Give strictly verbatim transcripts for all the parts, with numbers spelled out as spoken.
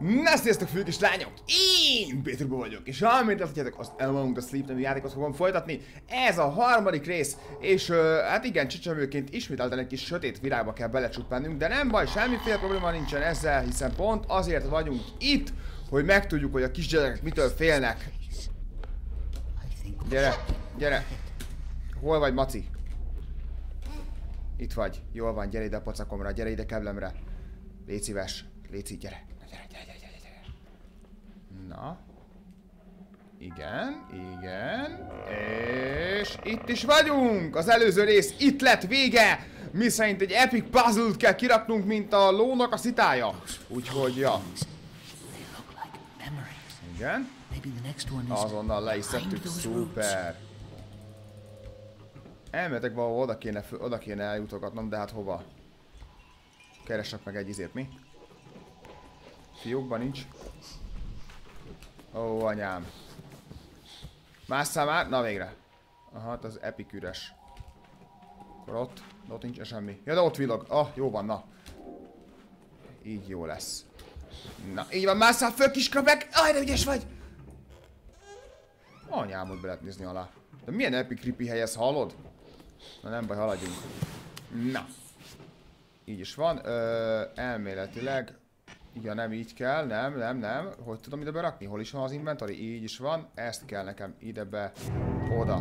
Na, sziasztok fiúk és lányok! Én Péterbo vagyok, és amint láthatjátok, az Among the Sleep nevű játékot fogom folytatni. Ez a harmadik rész, és uh, hát igen, csecsemőként ismételten egy kis sötét világba kell belecsuppanunk, de nem baj, semmiféle probléma nincsen ezzel, hiszen pont azért vagyunk itt, hogy megtudjuk, hogy a kisgyerekek mitől félnek. Gyere, gyere! Hol vagy, Maci? Itt vagy. Jól van, gyere ide a pocakomra, gyere ide keblemre. Légy szíves, légy szíves, gyere. Gyere, gyere, gyere, gyere, gyere. Na. Igen, igen. És itt is vagyunk! Az előző rész itt lett vége! Mi szerint egy epic puzzle-t kell kiraknunk, mint a lónak a szitája. Úgyhogy, ja. Igen. Azonnal le is szedtük, szuper. Elmehetek valahol, oda kéne, oda kéne eljutogatnom, de hát hova? Keresek meg egy izét, mi? Fiókban nincs. Ó, anyám. Másszál már? Na végre. Aha, hát az epic üres. Akkor ott, de ott nincs semmi. Ja, de ott villog. Ah, jó van, na. Így jó lesz. Na, így van, másszál föl, kis krabek! Aj, de ügyes vagy! Anyámot be lehet nézni alá. De milyen epic creepy hely ez, hallod? Na nem baj, haladjunk. Na. Így is van. Ö, elméletileg. Igen, nem így kell, nem, nem, nem. Hogy tudom ide berakni? Hol is van az inventory? Így is van. Ezt kell nekem ide be, oda.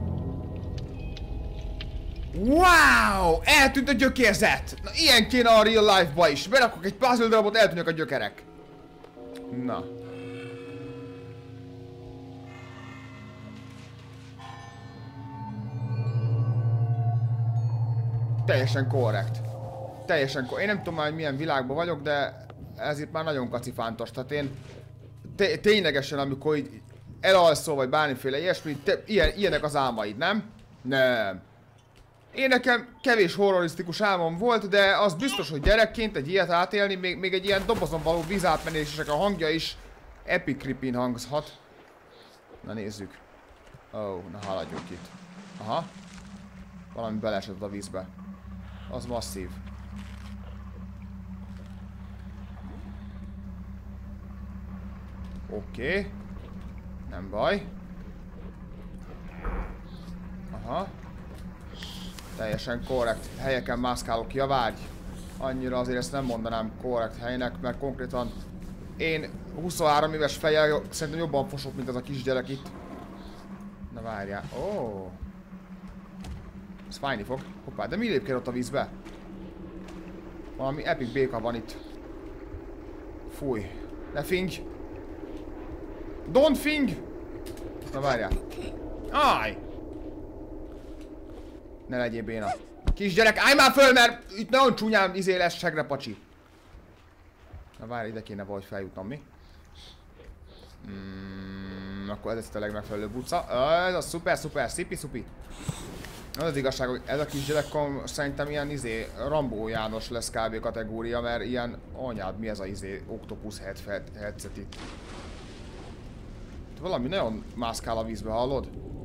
Wow! Eltűnt a gyökérzet! Na ilyen kéne a real life-ba is. Berakok egy puzzle darabot, eltűnnek a gyökerek. Na. Teljesen korrekt. Teljesen korrekt. Én nem tudom már, hogy milyen világban vagyok, de ez itt már nagyon kacifántos. Tehát én ténylegesen, amikor így elalszol, vagy bármiféle ilyesmi, te, ilyen, ilyenek az álmaid, nem? Nem. Én nekem kevés horrorisztikus álmom volt, de az biztos, hogy gyerekként egy ilyet átélni, még, még egy ilyen dobozon való vízátmenések a hangja is epic creepy hangzhat. Na nézzük. Ó, oh, na haladjunk itt. Aha. Valami beleesett a vízbe. Az masszív. Oké. Okay. Nem baj. Aha. Teljesen korrekt helyeken mászkálok, javágy. Annyira azért ezt nem mondanám korrekt helynek, mert konkrétan én huszonhárom éves fejjel szerintem jobban fosok, mint az a kisgyerek itt. Na várjál. Ó. Oh. Ez fájni fog. Hoppá, de mi lépkél ott a vízbe? Valami epic béka van itt. Fúj. Ne fingj! Don't fingj! Na várjál. Állj! Ne legyél béna. Kisgyerek, állj már föl, mert itt nagyon csúnyán izé lesz segre pacsi. Na várj, ide kéne valahogy feljutnom, mi? Mm, akkor ez a legmegfelelőbb utca. Ez a szuper, szuper, szipi, szupi. Az az igazság, hogy ez a kisgyerek szerintem ilyen izé Rambó János lesz kb. Kategória, mert ilyen anyád, mi ez a izé Octopus headset itt. Valami nagyon mászkál a vízbe, hallod?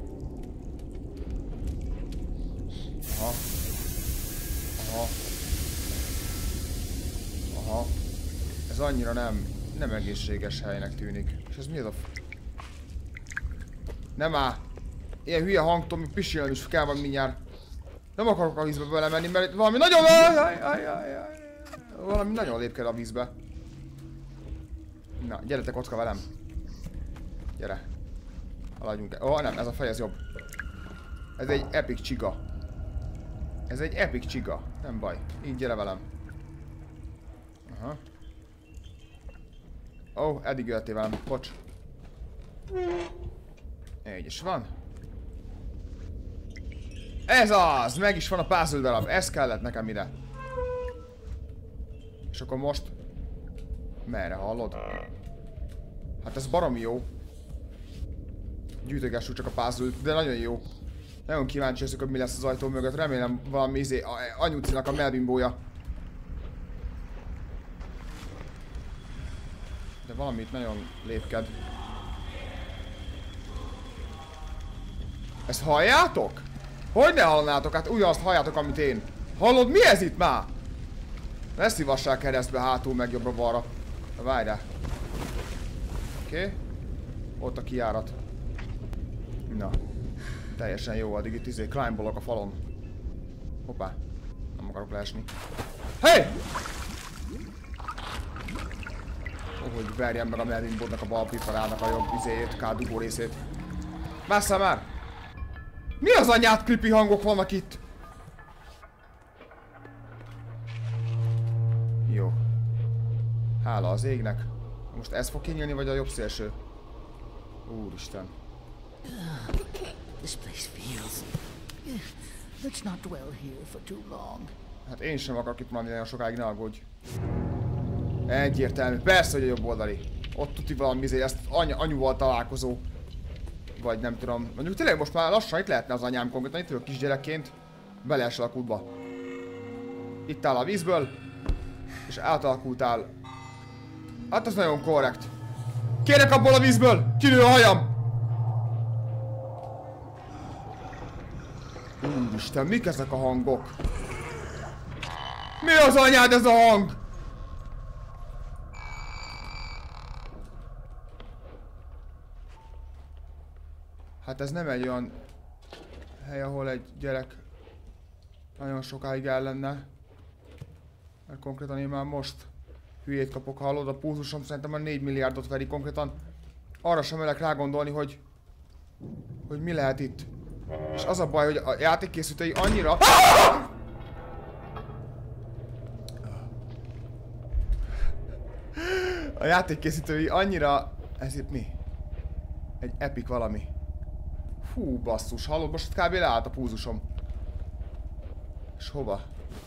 Aha. Aha. Aha. Ez annyira nem, nem egészséges helynek tűnik. És ez mi ez a f... Nem áll! Ilyen hülye hangtól, mi pisilni is kell van mindjárt. Nem akarok a vízbe belemenni, mert itt valami nagyon... Valami nagyon lépked a vízbe. Na, gyere te kocka velem. Gyere. Haladjunk el. Ó, oh, nem, ez a fej, ez jobb. Ez egy epic csiga. Ez egy epic csiga. Nem baj. Így gyere velem. Aha. Ó, oh, eddig jöttél velem. Bocs. Így is van. Ez az! Meg is van a puzzle darab. Ez kellett nekem ide. És akkor most... Merre, hallod? Hát ez baromi jó. Gyűjtögessük csak a puzzle-t, de nagyon jó. Nagyon kíváncsi leszek, hogy mi lesz az ajtó mögött. Remélem valami izé, anyucinak a melbimbója. De valamit nagyon lépked. Ezt halljátok? Hogy ne hallnátok? Hát ugyanazt halljátok, amit én. Hallod, mi ez itt már? Ne szívassál keresztbe hátul meg jobbra-balra. Várjál. Oké. Okay. Ott a kijárat. Na. Teljesen jó, addig itt izé climbolok a falon. Hoppá. Nem akarok leesni. Hey! Ó, hogy verjem meg a Melvin Bondnak a bal piparának a jobb izéjét, K dugó részét. Másszál már! Mi az anyát creepy hangok vannak itt? Jó. Hála az égnek. Most ez fog kinyílni, vagy a jobb szélső? Úristen. This place feels. Let's not dwell here for too long. Hát én sem akarok itt maradni nagyon sokáig, ne aggódj. Egyértelmű. Persze, hogy a jobb oldali. Ott tuti valami izé, ezt any anyuval találkozó. Vagy nem tudom. Mondjuk tényleg most már lassan itt lehetne az anyám konkrétan. Itt vagyok kisgyerekként. Beleesel a kútba. Itt áll a vízből. És átalakultál. Hát az nagyon korrekt. Kérek abból a vízből! Kinő a hajam! Úristen, mik ezek a hangok? Mi az anyád ez a hang? Hát ez nem egy olyan hely, ahol egy gyerek nagyon sokáig el lenne. Mert konkrétan én már most hülyét kapok, hallod? A pulzusom szerintem a négy milliárdot veri konkrétan. Arra sem merek rá gondolni, hogy... hogy mi lehet itt. És az a baj, hogy a játékkészítői annyira... A játékkészítői annyira... Ez itt mi? Egy epic valami. Fú, basszus, hallod? Most kb. Leállt a pulzusom. És hova?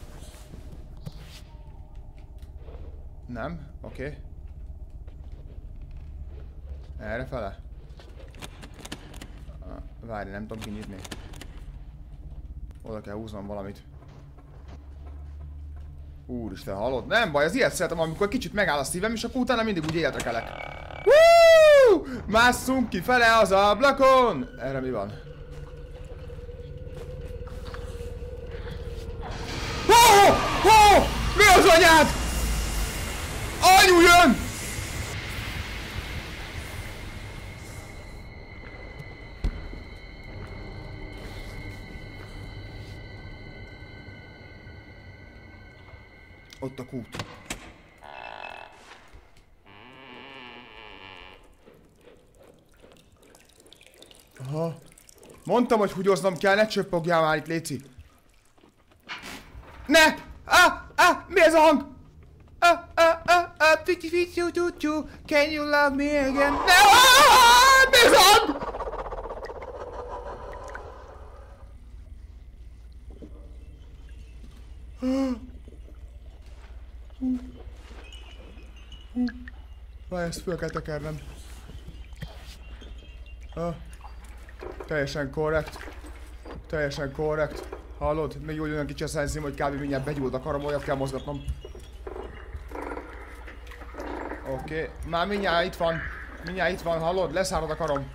Nem? Oké. Okay. Errefele? Várj, nem tudom kinyitni. Oda kell húznom valamit. Úristen, hallod? Nem baj, az ilyet szeretem, amikor kicsit megáll a szívem, és akkor utána mindig úgy életre kelek. Woo! Másszunk kifele az ablakon! Erre mi van? Oh! Oh! Mi az anyád? Anyu jön! Ott a kút. Aha. Mondtam, hogy húgyoznom kell, ne csöppogjál már itt, léci. Ne! Ah! Ah! Mi ez a hang? Ah! Ah! Ah! Ah! Tuti fitu tutu. Can you love me again? Ne! Ah! Mi ez a hang? Várj, ezt föl kell tekernem. Ah. Teljesen korrekt. Teljesen korrekt. Hallod? Még úgy olyan kicsi a szenszím, hogy kb. Mindjárt begyúlt a karom, olyat kell mozgatnom. Oké. Okay. Már mindjárt itt van. Mindjárt itt van, hallod? Leszárad a karom.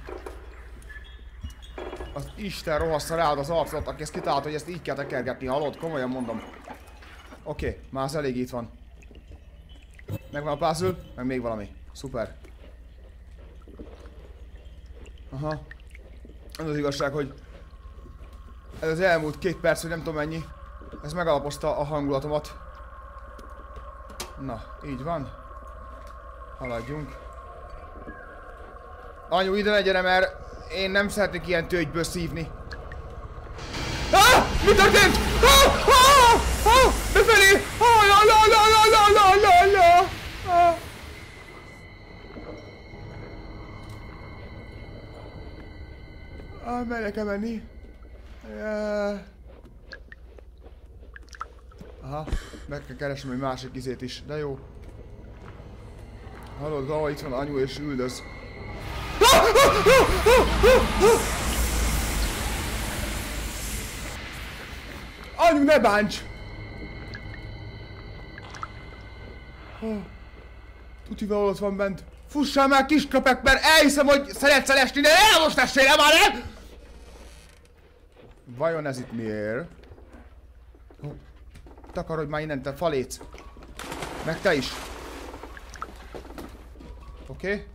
Az Isten rohassza rád az arcot, aki ezt kitalálta, hogy ezt így kell tekergetni, hallod? Komolyan mondom. Oké, okay. Már az elég itt van. Megvan a puzzle, meg még valami. Szuper. Aha. Az az igazság, hogy ez az elmúlt két perc, hogy nem tudom mennyi, ez megalapozta a hangulatomat. Na, így van. Haladjunk. Anyu, ide ne gyere, mert én nem szeretnék ilyen tőgyből szívni. Ah! Mi történt? Ah! Ah! Ah! Befelé! Ah! La la la la la la la la! Ah! Ah, merre kell menni? Uh... Aha, meg kell keresnem egy másik izét is, de jó. Hallod, Gava, itt van anyu és üldöz. Anyu, ne bánts! Tutival ott van bent. Fussál már, kis köpek, mert elhiszem, hogy szeretsz elesni, de el most essél el már, nem? Vajon ez itt miért? Takarodj már innen, te faléc! Meg te is! Oké. Okay.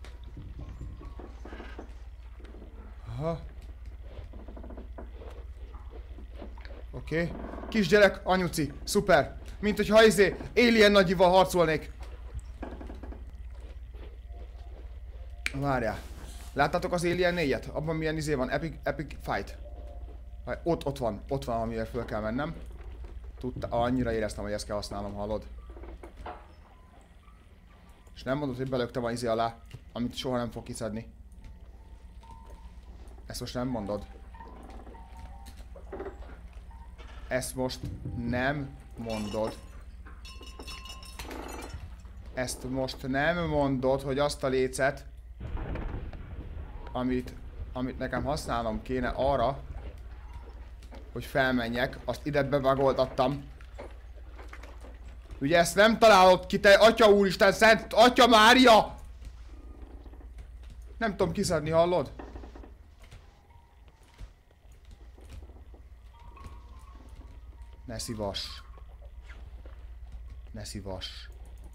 Aha. Oké. Okay. Kisgyerek, anyuci. Szuper. Mint hogyha izé alien nagyival harcolnék. Várjál. Láttátok az Alien négyet? Abban milyen izé van? Epic, epic fight. Ott, ott van. Ott van, amiért föl kell mennem. Tudta, annyira éreztem, hogy ezt kell használnom, hallod? És nem mondod, hogy belöktem a izé alá, amit soha nem fog kiszedni. Ezt most nem mondod. Ezt most nem mondod. Ezt most nem mondod, hogy azt a lécet, amit, amit nekem használnom kéne arra, hogy felmenjek, azt ide bevagoltattam. Ugye ezt nem találod ki, te Atya Úristen, Szent Atya Mária! Nem tudom kiszedni, hallod? Ne szívas. Ne szívas.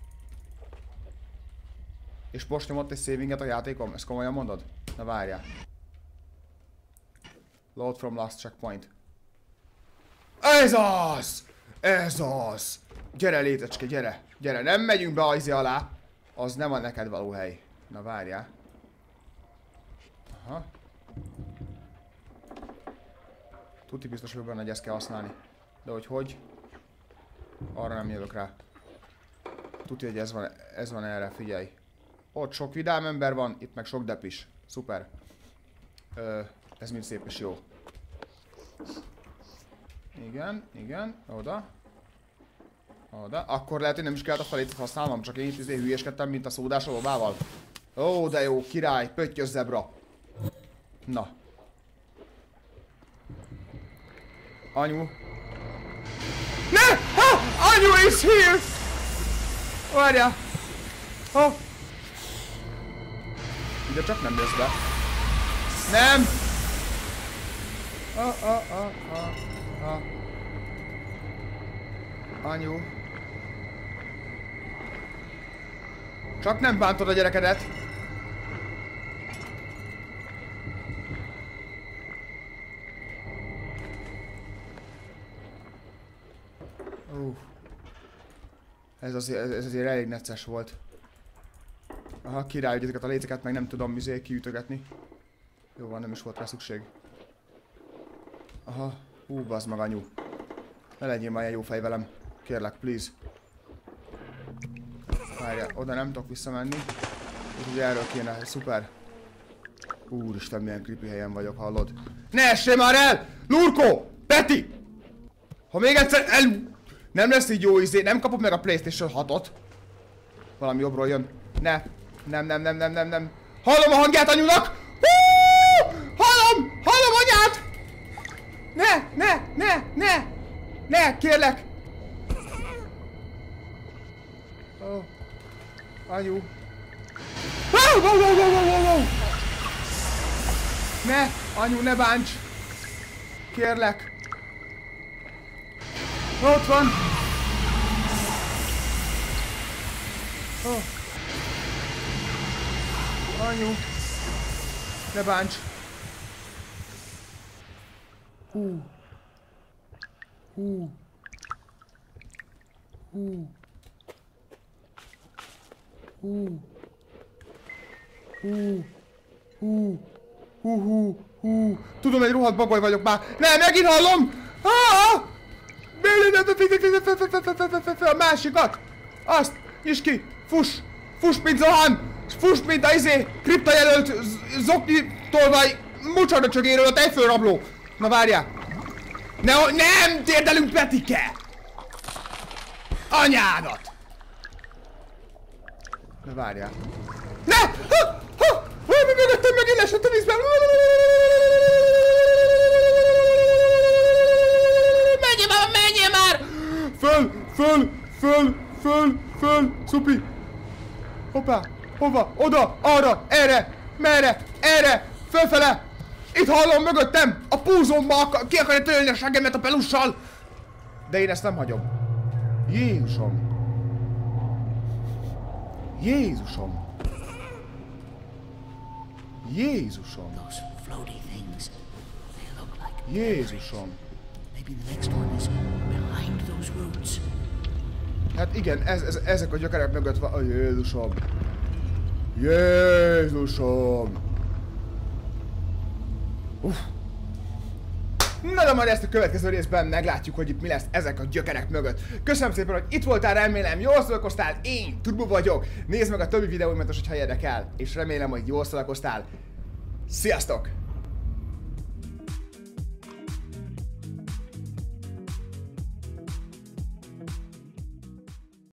És most nyomott egy savinget a játékom? Ezt komolyan mondod? Na várjál. Load from last checkpoint. Ez az! Ez az! Gyere létecske, gyere! Gyere, nem megyünk be ajzi alá! Az nem a neked való hely. Na várjál. Aha. Tuti biztos vagyok benne, hogy ezt kell használni. De hogy hogy? Arra nem jövök rá. Tuti, hogy ez van, ez van erre, figyelj. Ott sok vidám ember van, itt meg sok dep is. Szuper. Ö, ez mind szép és jó. Igen, igen, oda. Oda. Akkor lehet, hogy nem is kellett a felét használnom, csak én itt izé hülyéskedtem, mint a szódás a lobával. Ó, de jó, király, pöttyös zebra. Na. Anyu. Ne! Ha! Anyu is here! Várjál! Ha! Ide csak nem jössz be. Nem! Ah, ah, ah, ah, ah. Anyu. Csak nem bántod a gyerekedet. Uh. Ez azért, ez azért elég necces volt. Aha, király, hogy ezeket a léceket meg nem tudom mizé kiütögetni. Jó van, nem is volt rá szükség. Aha, hú, bazd meg anyu. Ne legyél már ilyen jó fej velem. Kérlek, please. Várjál, oda nem tudok visszamenni. Úgyhogy erről kéne, szuper. Úristen, milyen creepy helyen vagyok, hallod? Ne essél már el! Lurkó! Peti! Ha még egyszer el... Nem lesz így jó izé, nem kapom meg a PlayStation hatot. Valami jobbról jön. Ne. Nem, nem, nem, nem, nem, nem. Hallom a hangját anyunak! Hú! Hallom! Hallom anyát! Ne, ne, ne, ne! Ne, kérlek! Oh. Anyu. Wow, wow, wow, wow, wow, wow. Ne, anyu, ne bánts! Kérlek! Ott van! Oh. Anyu! Ne bánts! Hú! Hú! Hú! Hú! Hú! Hú! Hú! Hú! Hú! Tudom, egy rohadt bagoly vagyok már! Ne, megint hallom! Ah! A másikat! Azt! Nyisd ki! Fuss! Fuss, mint Zohan! Fuss, mint a izé! Kripta jelölt zokni tolvaj mucsarda csögéről a tejfölrabló! Na várjál! Ne, nem térdelünk, Petike! Anyádat! Na várjál! Ne! Ha! Ha! Ha! Mi mögöttem megint lesett a vízben! Menjél már! Menjél már! Föl! Föl! Föl! Föl! Föl! Szupi! Hoppá! Hova? Oda! Arra! Erre! Merre? Erre! Fölfele! Itt hallom mögöttem! A púzomba akar, ki akarja törölni a segemet a pelussal! De én ezt nem hagyom. Jézusom! Jézusom! Jézusom! Those floaty things. They look like Jézusom! maybe the next one is behind those roots. Hát igen, ez, ez, ezek a gyökerek mögött van. Oh, Jézusom! Jézusom! Uff! Na de majd ezt a következő részben meglátjuk, hogy itt mi lesz ezek a gyökerek mögött. Köszönöm szépen, hogy itt voltál, remélem jól szórakoztál, én Turbo vagyok. Nézd meg a többi videóimat, hogyha érdekel, és remélem, hogy jól szórakoztál. Sziasztok!